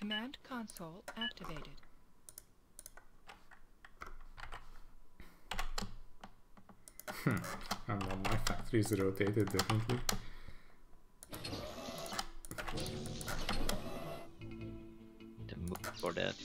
Command console activated. And then my factory is rotated definitely. The move for that.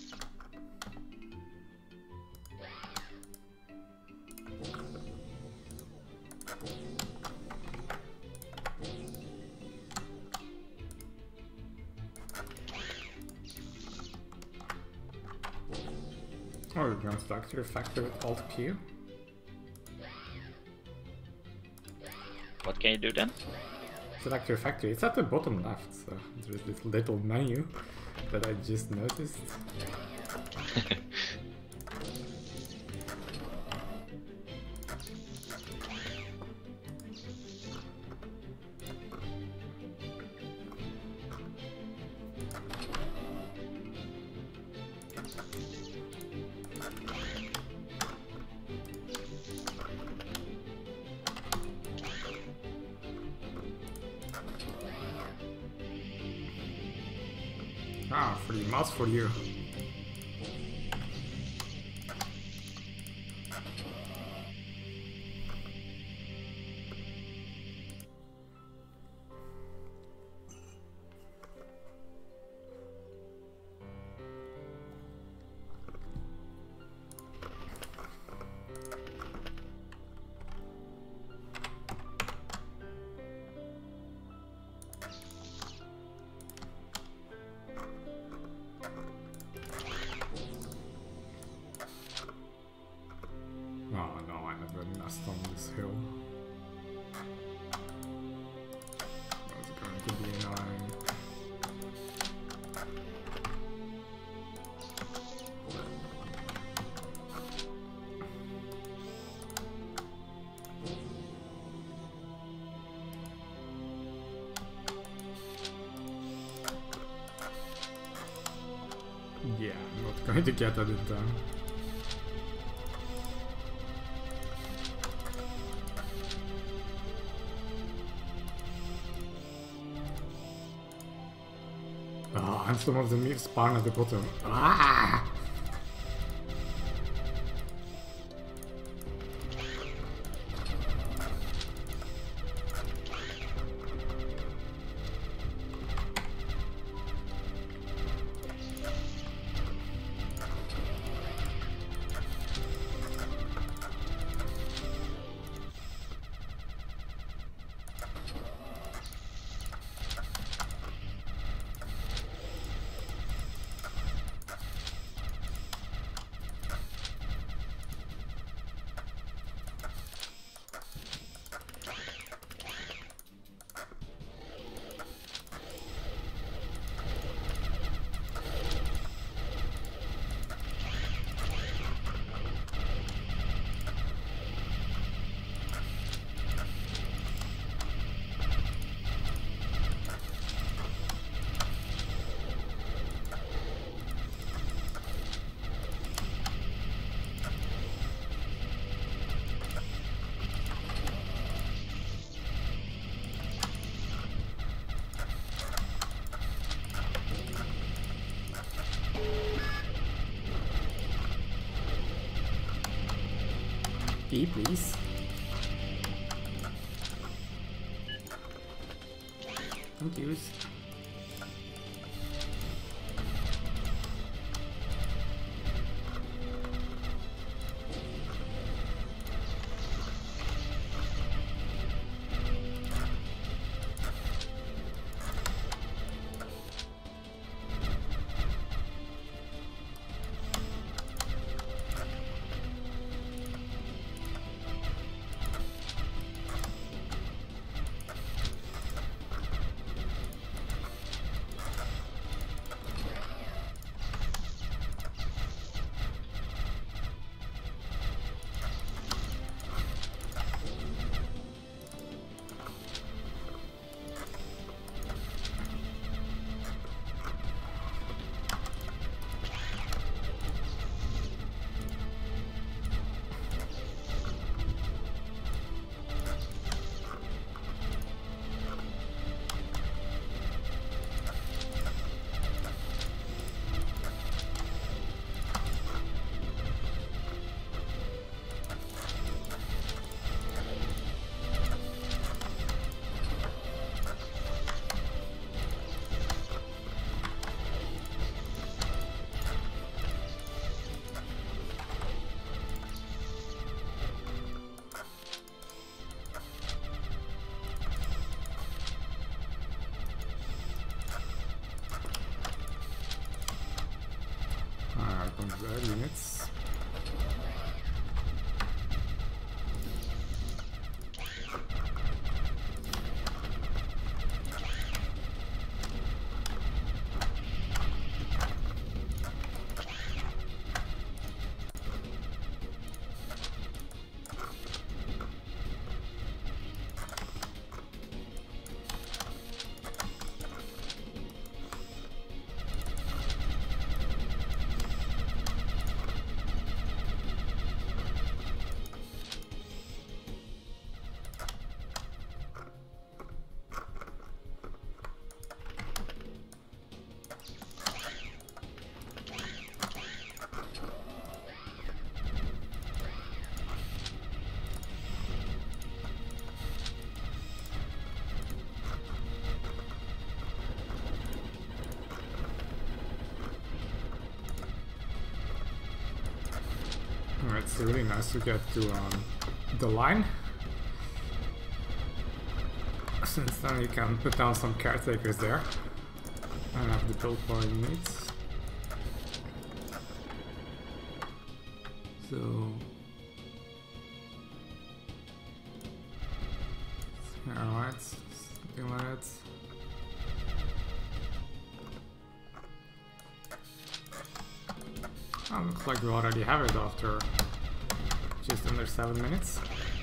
Oh, you're going to select your factory with Alt Q. What can you do then? Select your factory. It's at the bottom left, so there's this little menu that I just noticed. Ah, free mouse for you. Oh no, I never messed on this hill. That's going to be annoying. Yeah, I'm not going to get that in time. Oh, and some of them spawn at the bottom. Ah! E, please. Thank you. it's really nice to get to the line, since then you can put down some caretakers there and have the build power you need. So alright, something like that. Oh, looks like we already have it after just under 7 minutes.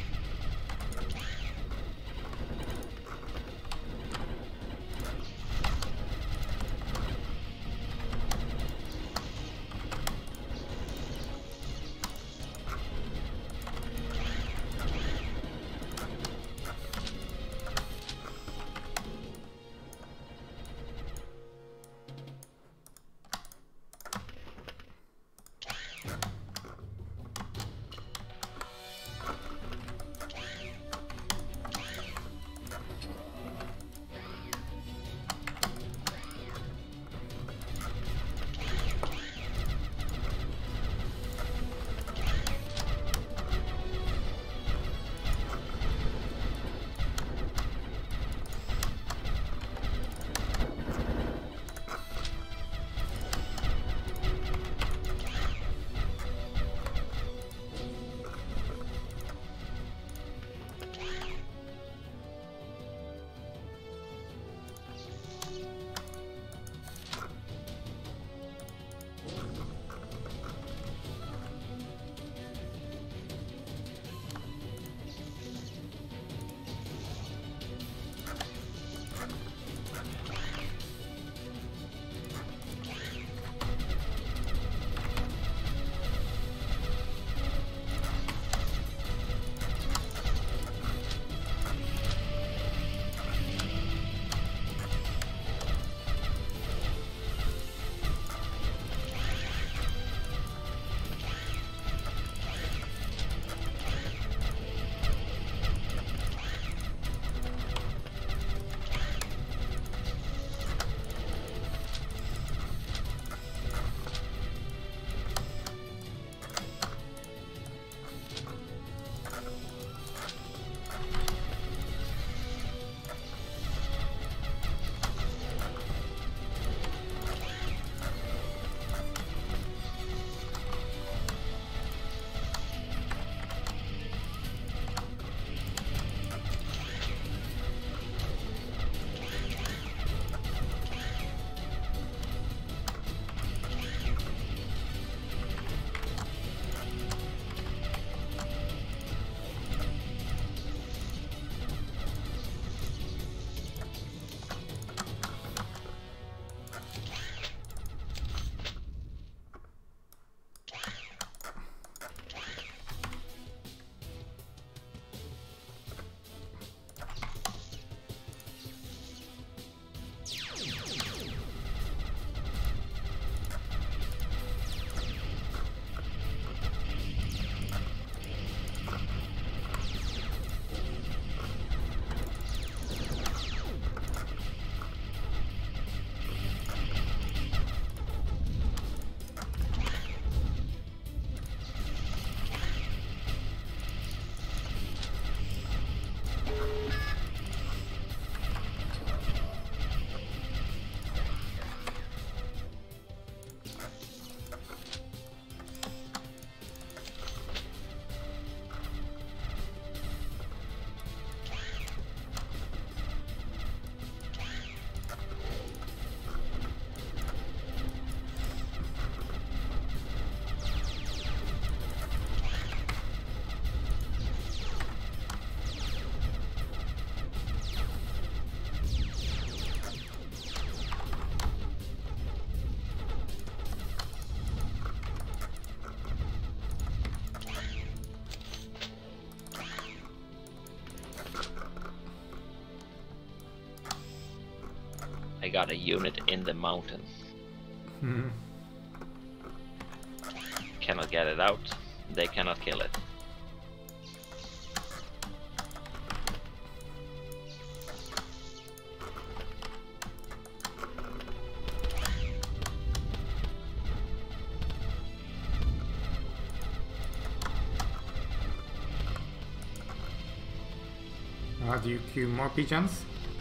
I got a unit in the mountain. Hmm. Cannot get it out. They cannot kill it. Do you queue more P-gens?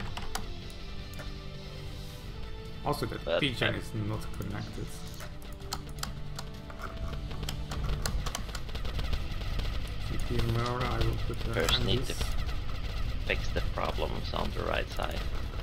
Also, that But, P-gen is not connected. If you queue more, I will put the First need engines. to fix the problems on the right side.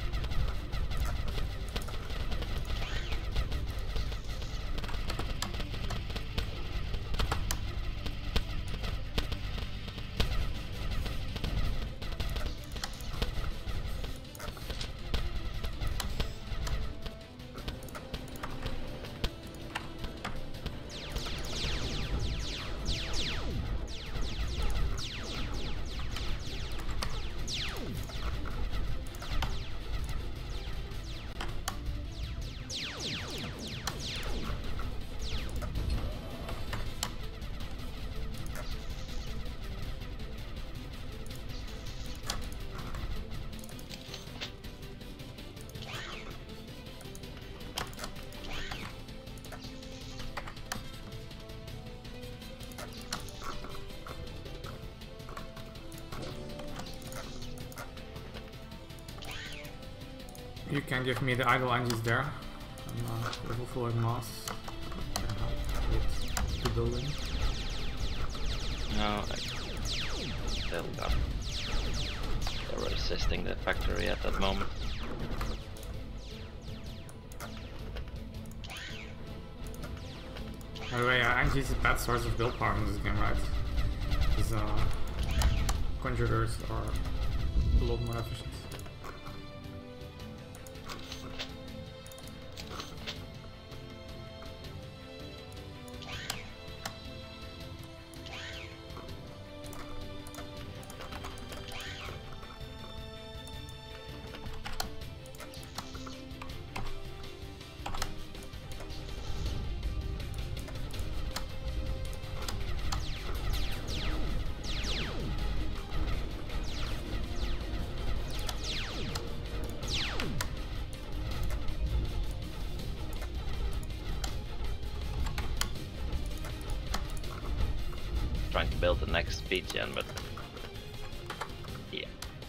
You can give me the idle engines there. I'm level 4 in mass. Can help with the building. No, I still got. They're resisting the factory at that moment. By the way, engines is a bad source of build power in this game, right? Because conjurers are a lot more efficient. Trying to build the next speed gen, but yeah.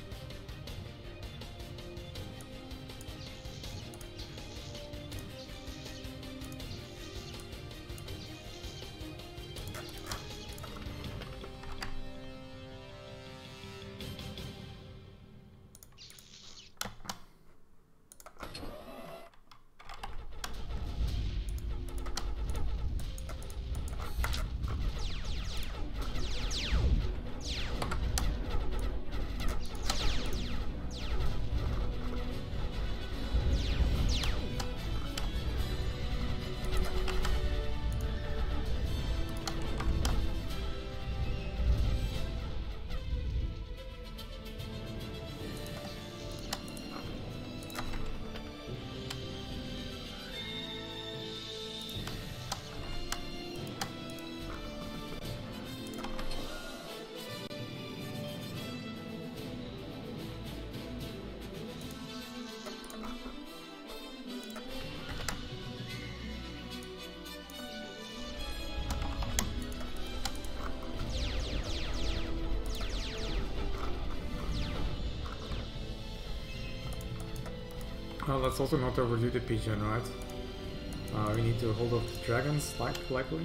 Well, let's also not overdo the P-gen, right? We need to hold off the dragons, likely.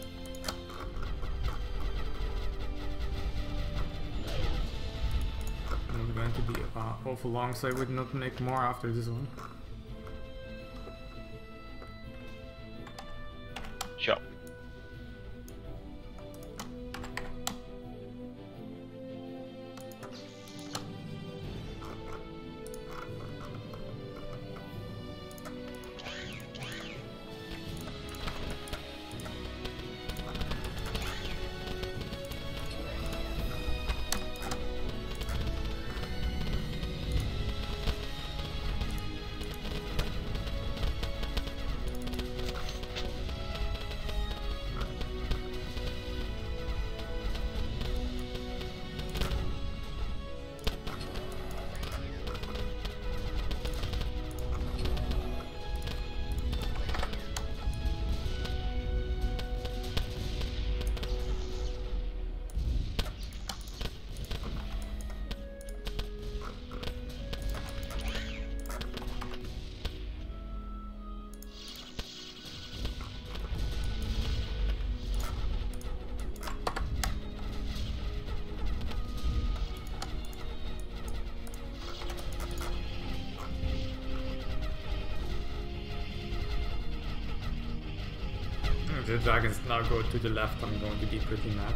I'm going to be awful long, so I would not make more after this one. Sure. If the dragons now go to the left, I'm going to be pretty mad.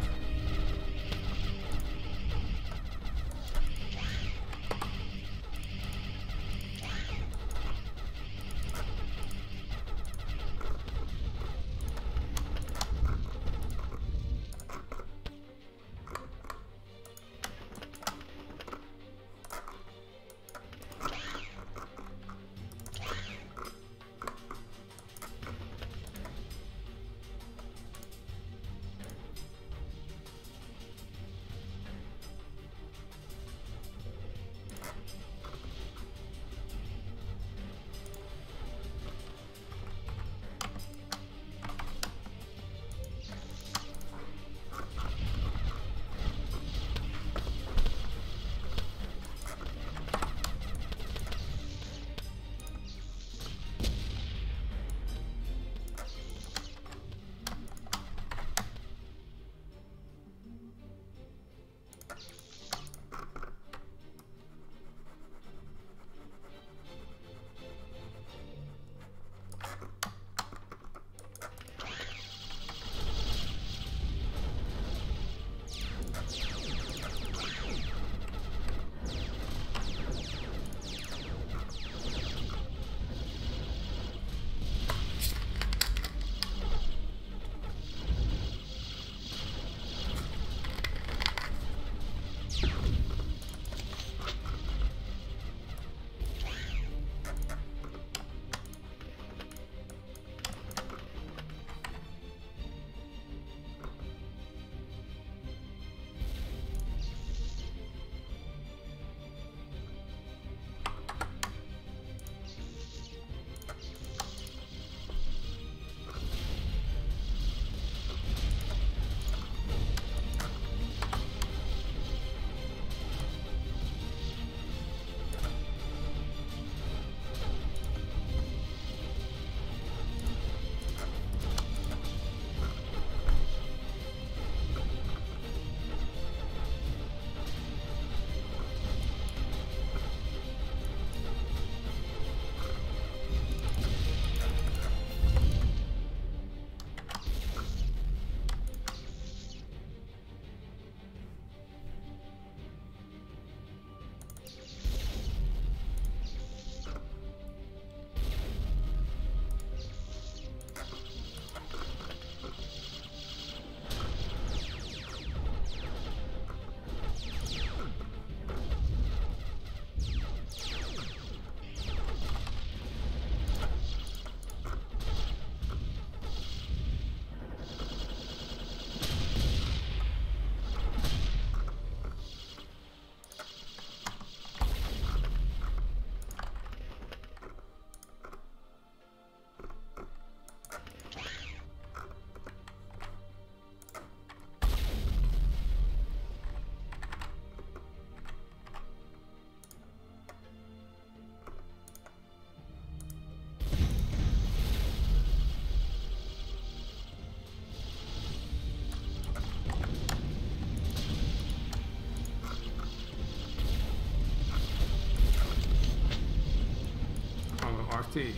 RT.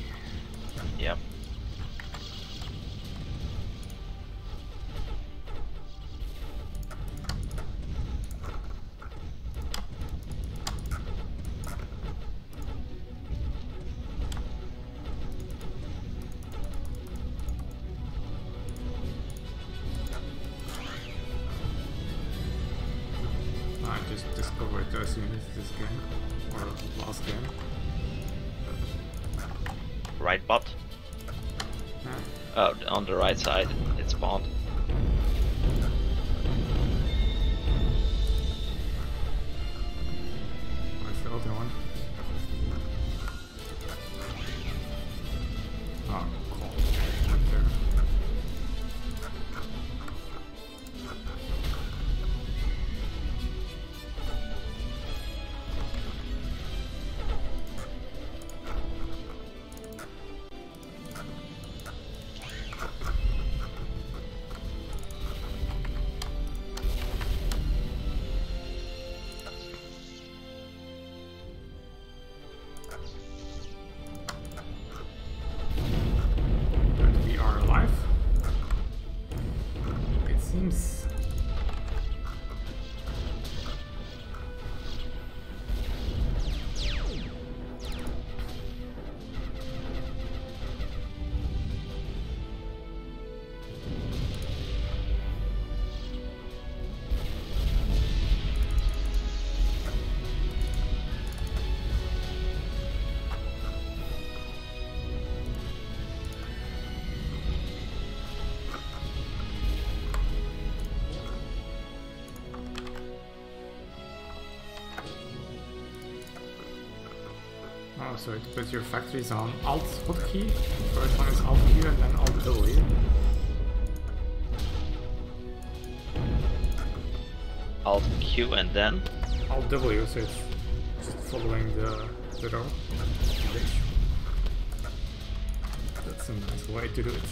Yep. I just discovered those units this game, or last game. Right bot. Yeah. Oh, on the right side, it spawned. Where's the other one? Oh, cool. Right there. so it puts your factories on Alt hotkey. First one is Alt Q and then Alt W. Alt Q and then? Alt W, so it's just following the row. That's a nice way to do it.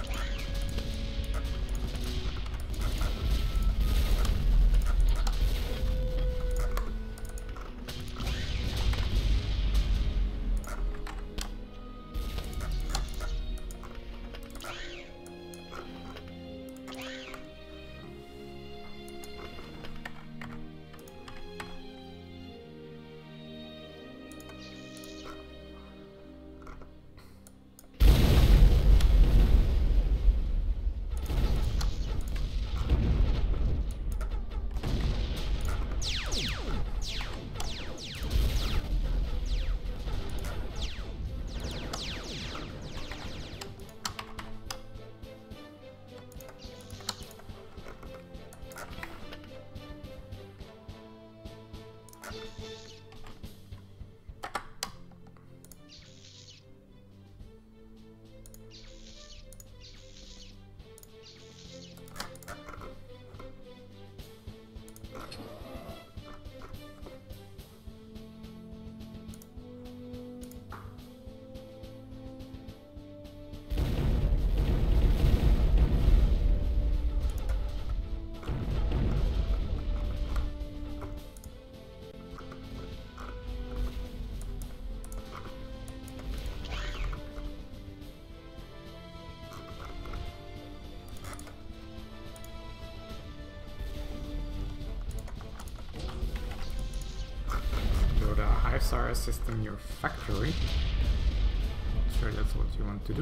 Sara system your factory. Not sure that's what you want to do.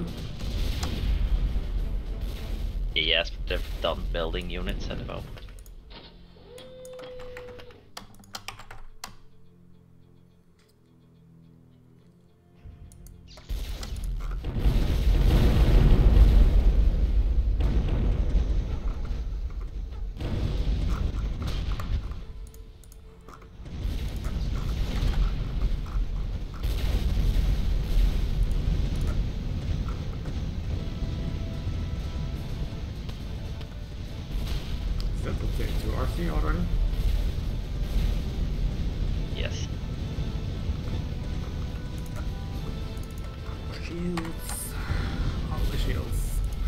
Yes, they've done building units at the moment. Already? Yes. Shields. All the shields.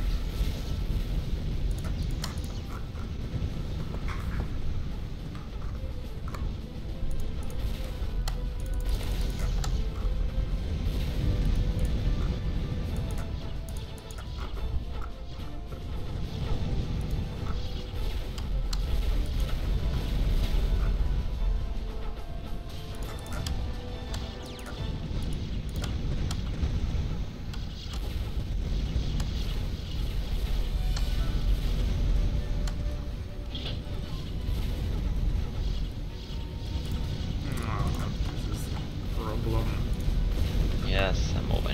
Yes, I'm moving.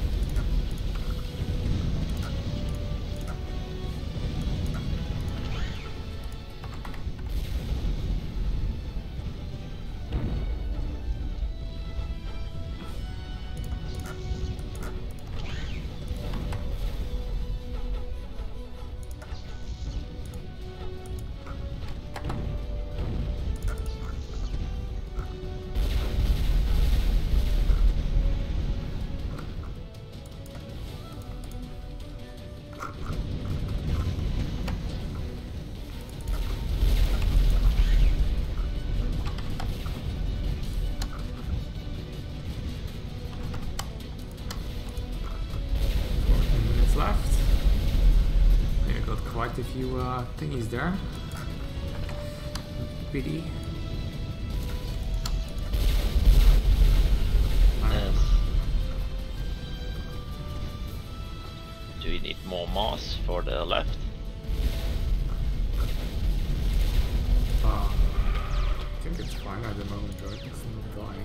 Left. Yeah, got quite a few thingies there. PD. Yes. Do you need more mass for the left? I think it's fine at the moment, right? It's not dying.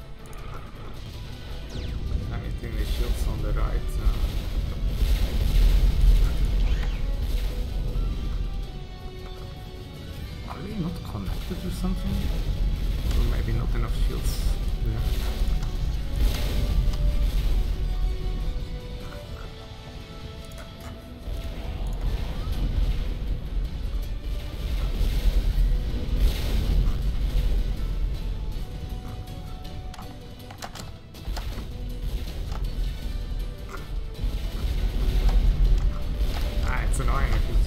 Anything the shields on the right. Are they not connected or something? Or maybe not enough shields there.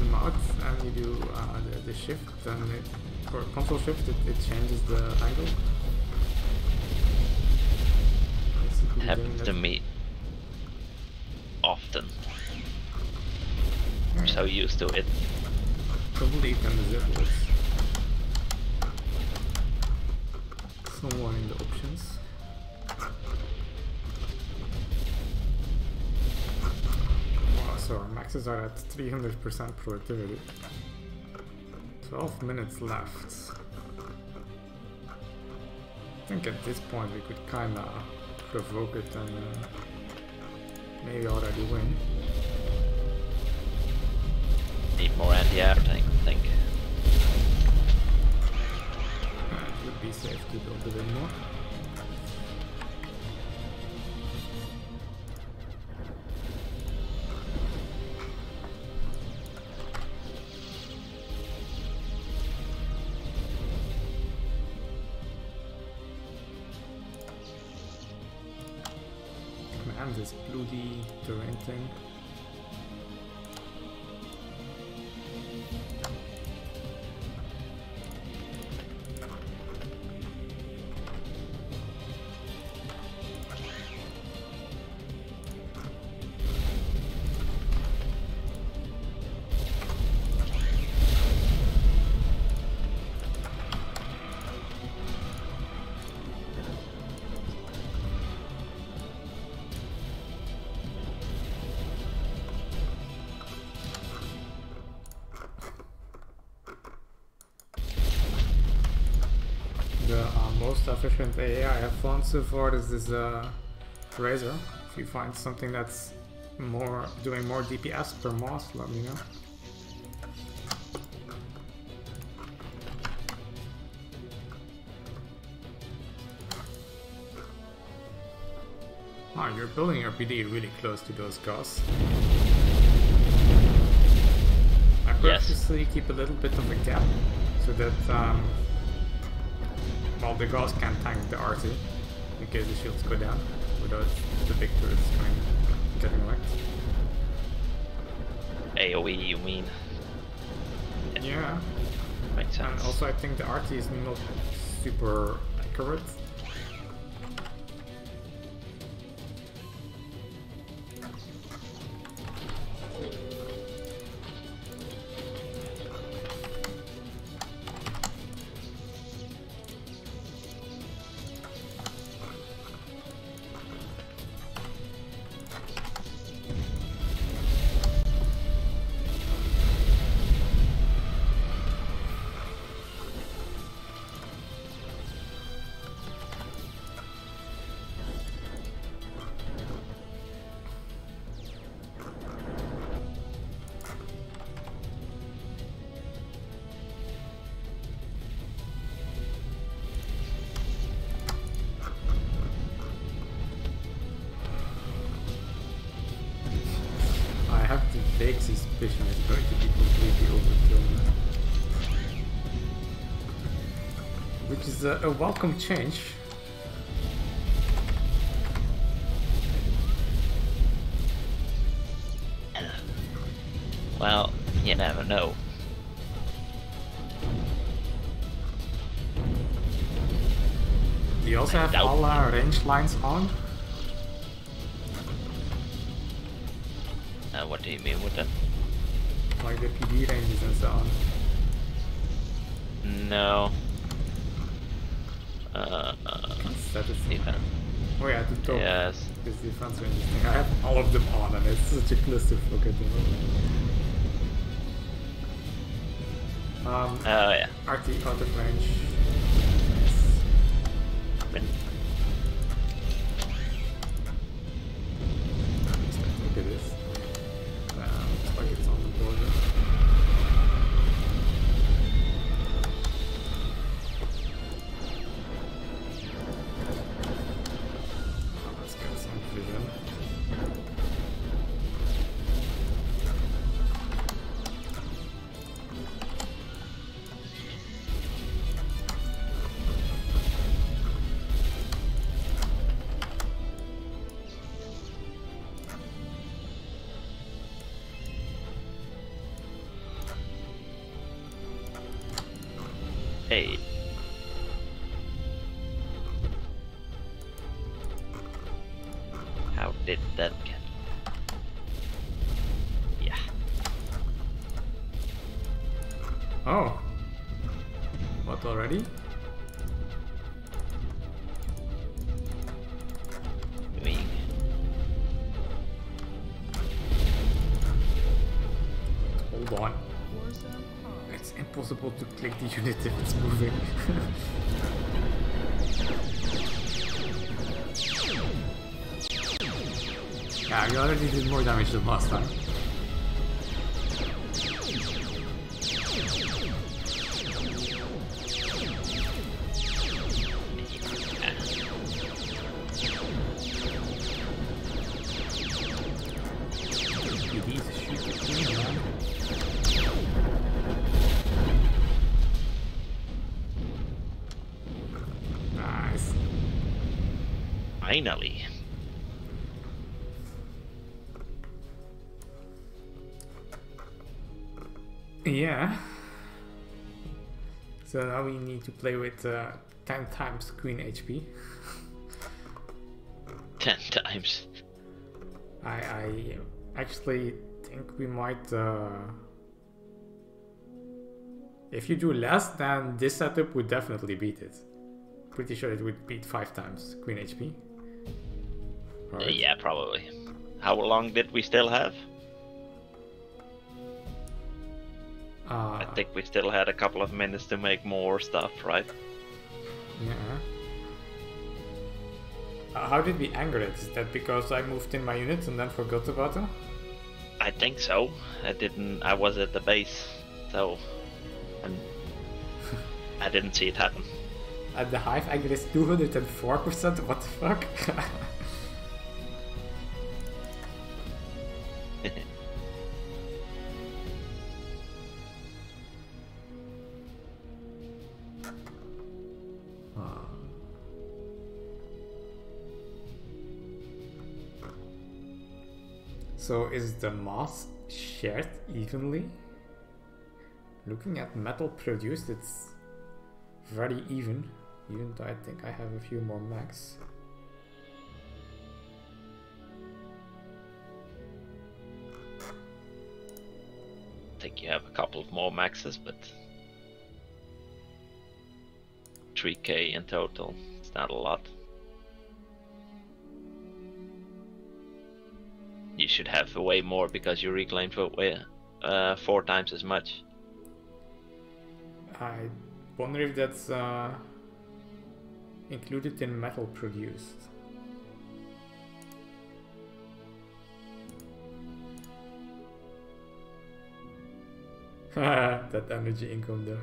out and you do the shift, then for console shift it changes the angle. Basically Happens doing to that. me often. Yeah. I'm so used to it. Probably can disable it. Somewhere in the options. Wow, so our maxes are at 300% productivity. 12 minutes left. I think at this point we could kinda provoke it and maybe already win. Need more anti-air tank, I think. It would be safe to build a bit more. Man, this bloody terrain thing. The most efficient AA I have found so far is this Razor. If you find something that's doing more DPS per moss, let me know. Ah, you're building your PD really close to those guys. I purposely keep a little bit of a gap so that well, the Gauss can tank the RT in case the shields go down without the big turrets getting wrecked. AoE, you mean? Yeah. Makes sense. And also I think the RT is not super accurate. I have the vague suspicion it's going to be completely overkill, which is a welcome change. Well, you never know. Do you also have doubt all range lines on? What do you mean with that? Like the PD ranges and so on? No. That is Defense. Oh yeah, the top Yes. is defense ranges thing. I have all of them on and it's such a clusterfuck at the moment. Oh yeah. RT out of range. Been Look at this. Looks like it's on the border. Let's get some vision. Hey. How did that get? Yeah. Oh. What already? Wing. Hold on. It's impossible to click the unit if it's moving. Yeah, we already did more damage than last time. Nice. Finally. Yeah. So now we need to play with 10 times Queen HP. 10 times. I actually think we might... if you do less, then this setup would definitely beat it. Pretty sure it would beat 5 times Queen HP. Right. Yeah, probably. How long did we still have? I think we still had a couple of minutes to make more stuff, right? Yeah. How did we anger it? Is that because I moved in my units and then forgot about them? I think so. I was at the base, so... And I didn't see it happen. At the hive anger is 204%? What the fuck? So is the mass shared evenly? Looking at metal produced, it's very even though I think I have a few more max. I think you have a couple of more maxes, but 3k in total. It's not a lot. You should have way more because you reclaimed for 4 times as much. I wonder if that's included in metal produced. That energy income though.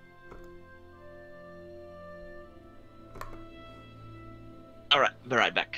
Alright, be right back.